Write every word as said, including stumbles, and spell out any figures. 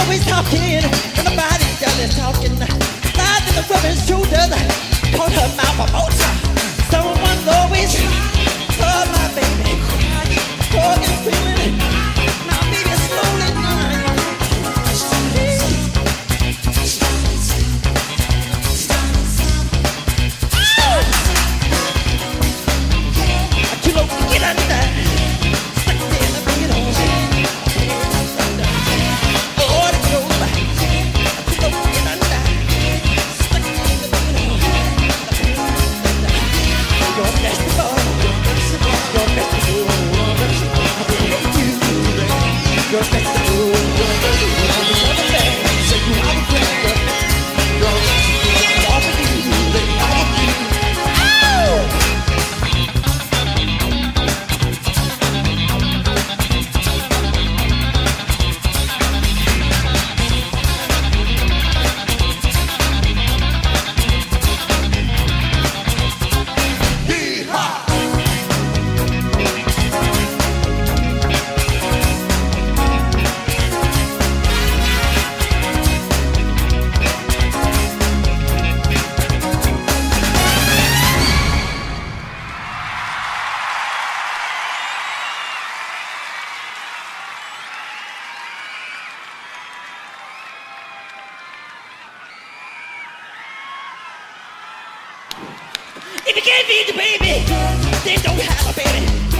always talking, and nobody else is talking. Lies in the rubbish shoulders, caught her mouth a motor. Someone's always called my baby, talking, screaming. Now baby, slowly dying. Get under, stuck in the middle. Oh, the clothes back. Get under, stuck in the middle. Your best of all, your best of all. I hate you, your best of all. You're the man, say you are the friend. Your best of all, all for you, all for you. Oh! If you can't feed the baby, then don't have a baby.